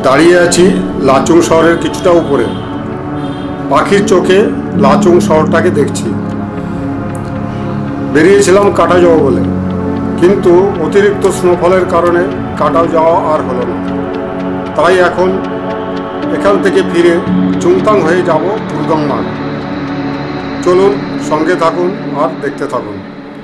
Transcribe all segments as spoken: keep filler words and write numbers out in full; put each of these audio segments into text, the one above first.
দাঁড়িয়ে আছি লাচুং শহরের কিছুটা উপরে। পাখির চোখে লাচুং শহরটাকে দেখছি। বেরিয়েছিলাম কাটা যাওয়া বলে, কিন্তু অতিরিক্ত স্নোফলের কারণে কাটাও যাওয়া আর হলো না। তাই এখন এখান থেকে ফিরে চুংথাং হয়ে যাব গুরুদংমার। চলুন সঙ্গে থাকুন আর দেখতে থাকুন।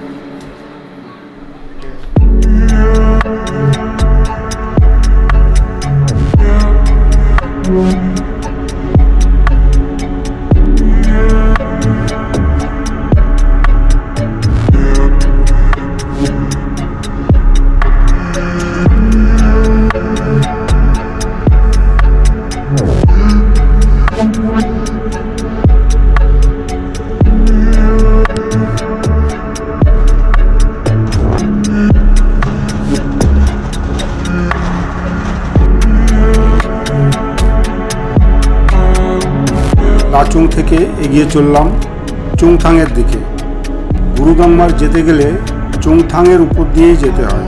লাচুং থেকে এগিয়ে চললাম চুংথাংয়ের দিকে। গুরুদংমার যেতে গেলে চুংথাংয়ের উপর দিয়েই যেতে হয়।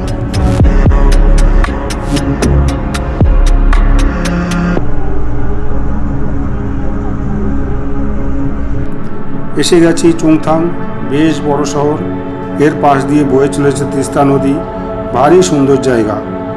এসে গেছি চুংথাং, বেশ বড় শহর। এর পাশ দিয়ে বয়ে চলেছে তিস্তা নদী। ভারী সুন্দর জায়গা।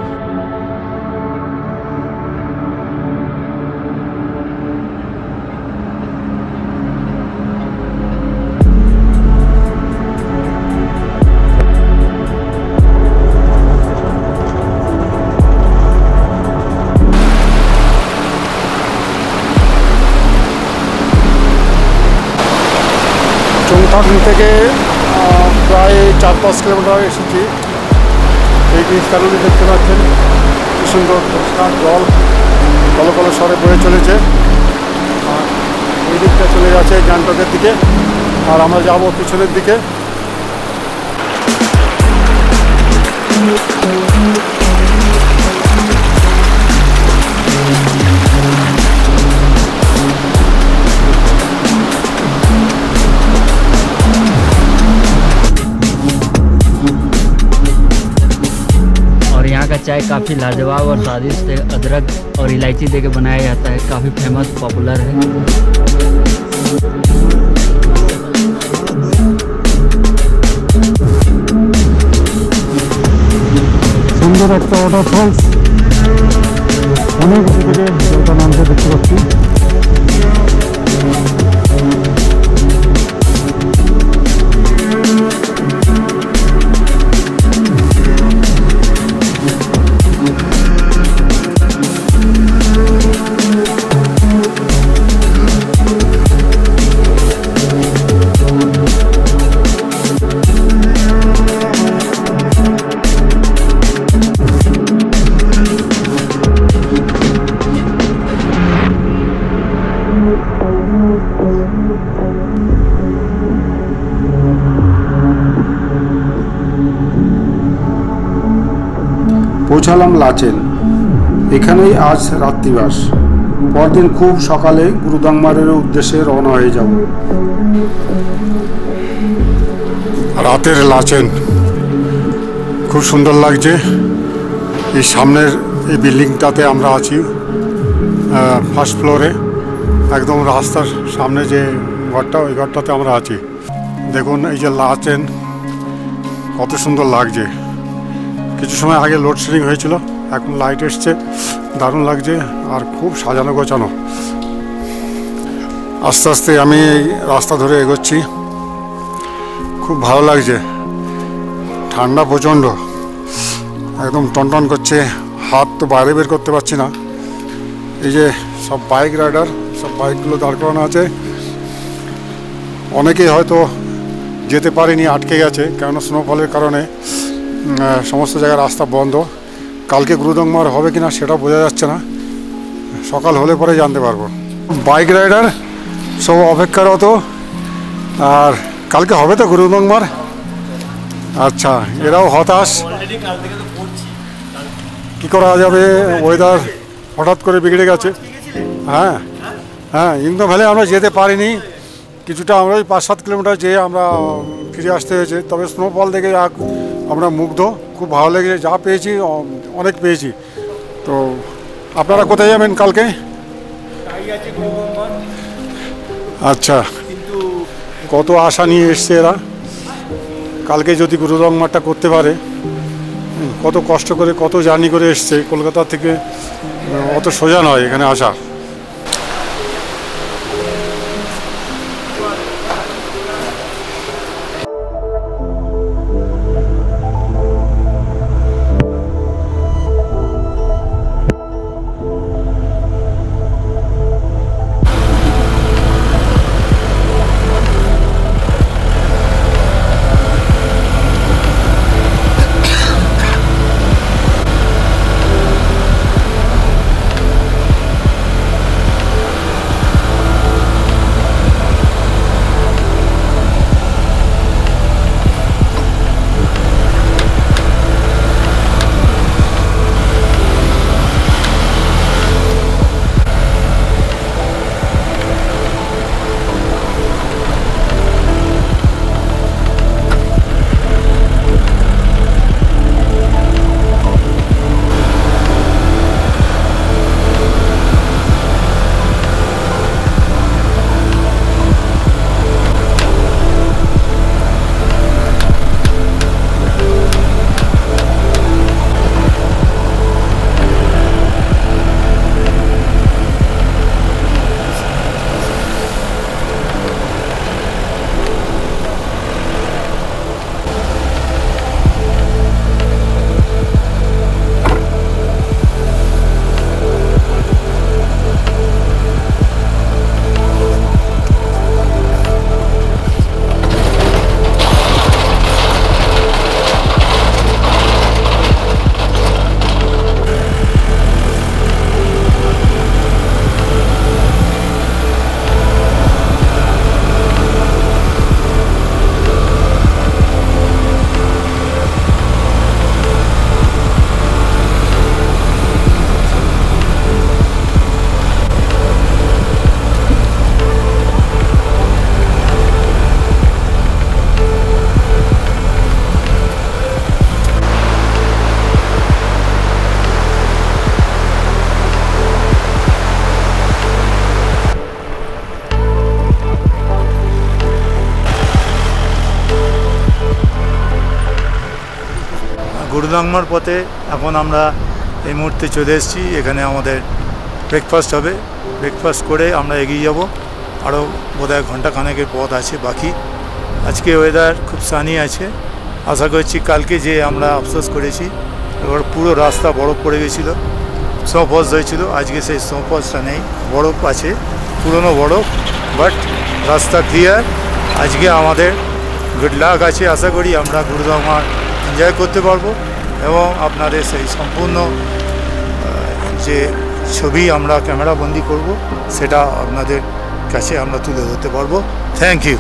চুংথাং থেকে প্রায় চার পাঁচ কিলোমিটার এসেছি। এই তিস্তা নদী দেখতে পাচ্ছেন, কি সুন্দর পরিষ্কার জল কলো কলো স্বরে বয়ে চলেছে। আর এই দিকটা চলে গেছে গ্যাংটকের দিকে, আর আমরা যাব পিছনের দিকে। चाय काफ़ी लाजवाब और स्वादिष्ट है। अदरक और इलायची देके बनाया जाता है। काफ़ी फेमस पॉपुलर है। সুন্দর একটা ওয়াটারফলস, অনেক উঁচু থেকে জলটা নামতে দেখতে পাচ্ছি। পৌঁছালাম লাচেন। এখানেই আজ রাত্রিবাস। পরদিন খুব সকালে গুরুদংমারের উদ্দেশ্যে রওনা হয়ে যাব। রাতের লাচেন খুব সুন্দর লাগছে। এই সামনের এই বিল্ডিংটাতে আমরা আছি, ফার্স্ট ফ্লোরে, একদম রাস্তার সামনে যে ঘরটা, ওই ঘরটাতে আমরা আছি। দেখুন এই যে লাচেন কত সুন্দর লাগছে। কিছু সময় আগে লোডশেডিং হয়েছিল, এখন লাইট এসছে, দারুণ লাগছে আর খুব সাজানো গোছানো। আস্তে আস্তে আমি এই রাস্তা ধরে এগোচ্ছি, খুব ভালো লাগছে। ঠান্ডা প্রচণ্ড, একদম টনটন করছে। হাত তো বাইরে বের করতে পারছি না। এই যে সব বাইক রাইডার, সব বাইকগুলো দাঁড় করানো আছে। অনেকেই হয়তো যেতে পারেনি, আটকে গেছে, কেননা স্নোফলের কারণে সমস্ত জায়গায় রাস্তা বন্ধ। কালকে গুরুদংমার হবে কিনা সেটা বোঝা যাচ্ছে না, সকাল হলে পরে জানতে পারবো। বাইক রাইডার সব অপেক্ষারত। আর কালকে হবে তো গুরুদংমার? আচ্ছা, এরাও হতাশ। কি করা যাবে, ওয়েদার হঠাৎ করে বিগড়ে গেছে। হ্যাঁ হ্যাঁ, ইংদম ভ্যালি আমরা যেতে পারিনি। কিছুটা আমরা ওই পাঁচ সাত কিলোমিটার যেয়ে আমরা ফিরে আসতে হয়েছে। তবে স্নোফল দেখে আমরা মুগ্ধ, খুব ভালো লেগেছে। যা পেয়েছি অনেক পেয়েছি। তো আপনারা কোথায় যাবেন কালকে? আচ্ছা, কত আশা নিয়ে এসছে এরা, কালকে যদি গুরুদং মাঠটা করতে পারে। কত কষ্ট করে কত জার্নি করে এসছে কলকাতা থেকে, অত সোজা নয় এখানে আসা। গুরুদাংমার পথে এখন আমরা এই মুহূর্তে চলে এসেছি। এখানে আমাদের ব্রেকফাস্ট হবে, ব্রেকফাস্ট করে আমরা এগিয়ে যাব। আরও বোধহয় ঘন্টা খানেকের পথ আছে বাকি। আজকে ওয়েদার খুব সানি আছে, আশা করছি কালকে যে আমরা আফসোস করেছি, এবার পুরো রাস্তা বরফ পড়ে গেছিলো, স্নোফলস হয়েছিল, আজকে সেই স্নোফলসটা নেই, বরফ আছে, পুরনো বরফ, বাট রাস্তা ক্লিয়ার। আজকে আমাদের গুড লাক আছে, আশা করি আমরা গুরুদাংমা এনজয় করতে পারবো এবং আপনাদের সেই সম্পূর্ণ যে ছবি আমরা ক্যামেরা বন্দি করব সেটা আপনাদের কাছে আমরা তুলে ধরতে পারবো। Thank you.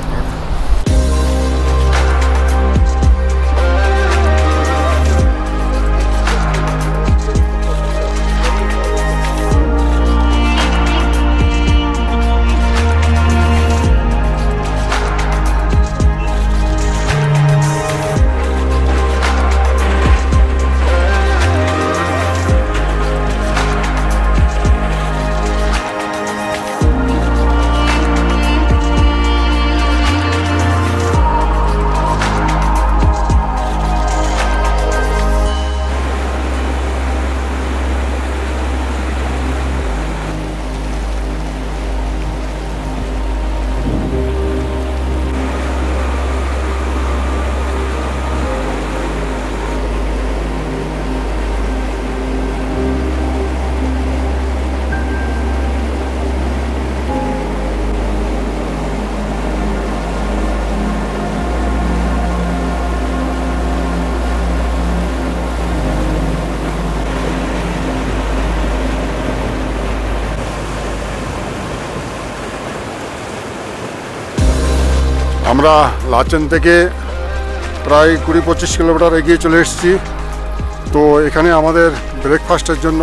আমরা লাচেন থেকে প্রায় কুড়ি পঁচিশ কিলোমিটার এগিয়ে চলে এসেছি। তো এখানে আমাদের ব্রেকফাস্টের জন্য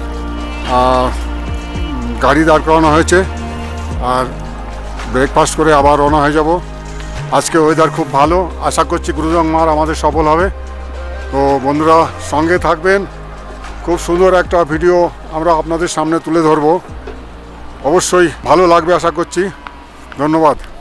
গাড়ি দাঁড় করানো হয়েছে, আর ব্রেকফাস্ট করে আবার রওনা হয়ে যাব। আজকে ওয়েদার খুব ভালো, আশা করছি গুরুদং মার আমাদের সফল হবে। তো বন্ধুরা সঙ্গে থাকবেন, খুব সুন্দর একটা ভিডিও আমরা আপনাদের সামনে তুলে ধরব। অবশ্যই ভালো লাগবে আশা করছি। ধন্যবাদ।